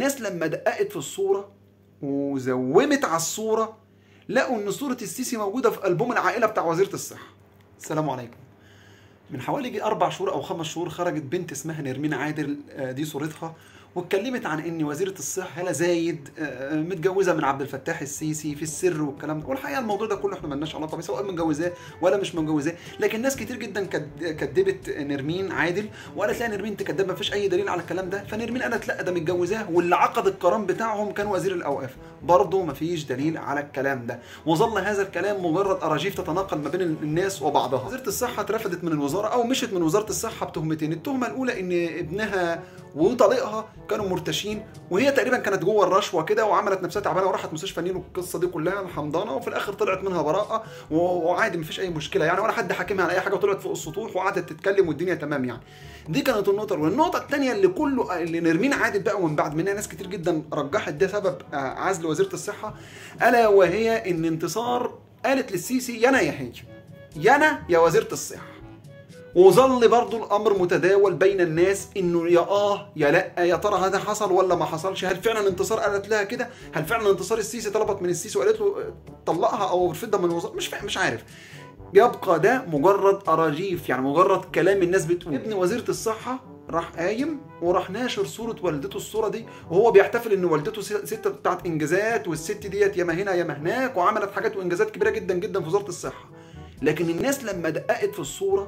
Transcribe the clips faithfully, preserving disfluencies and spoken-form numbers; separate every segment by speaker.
Speaker 1: الناس لما دققت في الصورة وزومت على الصورة لقوا ان صورة السيسي موجودة في ألبوم العائلة بتاع وزيرة الصحة. السلام عليكم. من حوالي أربع شهور أو خمس شهور خرجت بنت اسمها نرمين عادل، دي صورتها، واتكلمت عن ان وزيرة الصحة هالة زايد متجوزة من عبد الفتاح السيسي في السر والكلام ده. والحقيقة الموضوع ده كله احنا مالناش علاقة بيه، سواء متجوزاه ولا مش متجوزاه، لكن ناس كتير جدا كدبت نرمين عادل وقالت لا نرمين انت كدابة، مفيش أي دليل على الكلام ده. فنرمين قالت لا ده متجوزاه، واللي عقد القران بتاعهم كان وزير الأوقاف، برضه مفيش دليل على الكلام ده. وظل هذا الكلام مجرد أراجيف تتناقل ما بين الناس وبعضها. وزيرة الصحة اترفدت من الوزارة أو مشت من وزارة الصحة بتهمتين. التهمة الأولى إن ابنها وطليقها كانوا مرتشين، وهي تقريبا كانت جوه الرشوه كده وعملت نفسها تعبانه وراحت مستشفى النيل والقصه دي كلها الحمضانه، وفي الاخر طلعت منها براءه وعادي مفيش اي مشكله يعني، ولا حد حاكمها على اي حاجه، وطلعت فوق السطوح وقعدت تتكلم والدنيا تمام يعني. دي كانت النقطه. والنقطه الثانيه اللي كله اللي نرمين عادل بقى ومن بعد منها ناس كتير جدا رجحت ده سبب عزل وزيره الصحه، الا وهي ان انتصار قالت للسيسي يا انا يا هي، يا انا يا وزيره الصحه. وظل برضو الامر متداول بين الناس انه يا اه يا لا، يا ترى هذا حصل ولا ما حصلش؟ هل فعلا انتصار قالت لها كده؟ هل فعلا انتصار السيسي طلبت من السيسي وقالت له طلقها او رفضها من الوزاره؟ مش مش عارف. يبقى ده مجرد اراجيف يعني، مجرد كلام الناس بتقول. ابن وزيره الصحه راح قايم وراح ناشر صوره والدته، الصوره دي وهو بيحتفل ان والدته ست بتاعت انجازات، والست ديت ياما هنا ياما هناك وعملت حاجات وانجازات كبيره جدا جدا في وزاره الصحه. لكن الناس لما دققت في الصوره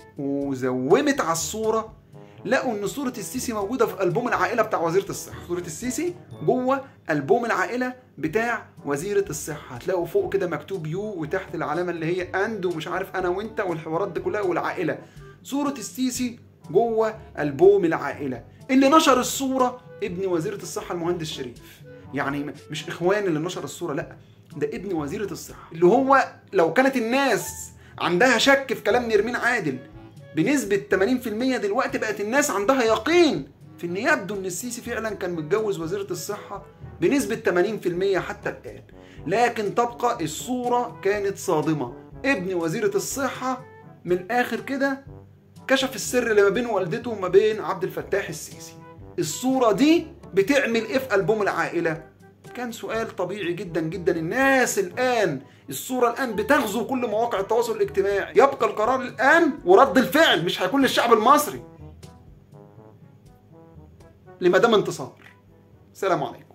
Speaker 1: وزومت على الصورة لقوا ان صورة السيسي موجودة في ألبوم العائلة بتاع وزيرة الصحة. صورة السيسي جوه ألبوم العائلة بتاع وزيرة الصحة. هتلاقوا فوق كده مكتوب يو، وتحت العلامة اللي هي اند ومش عارف انا وانت والحوارات دي كلها والعائلة. صورة السيسي جوه ألبوم العائلة. اللي نشر الصورة ابن وزيرة الصحة المهندس شريف، يعني مش اخوان اللي نشر الصورة، لا ده ابن وزيرة الصحة، اللي هو لو كانت الناس عندها شك في كلام نرمين عادل بنسبة ثمانين في المية، دلوقتي بقت الناس عندها يقين في ان يبدو ان السيسي فعلا كان متجوز وزيرة الصحة بنسبة ثمانين في المية حتى الآن. لكن تبقى الصورة كانت صادمة. ابن وزيرة الصحة من الآخر كده كشف السر اللي ما بين والدته وما بين عبد الفتاح السيسي. الصورة دي بتعمل ايه في ألبوم العائلة؟ كان سؤال طبيعي جدا جدا. الناس الآن الصورة الآن بتغزو كل مواقع التواصل الاجتماعي. يبقى القرار الآن ورد الفعل مش هيكون للشعب المصري لمدام انتصار. سلام عليكم.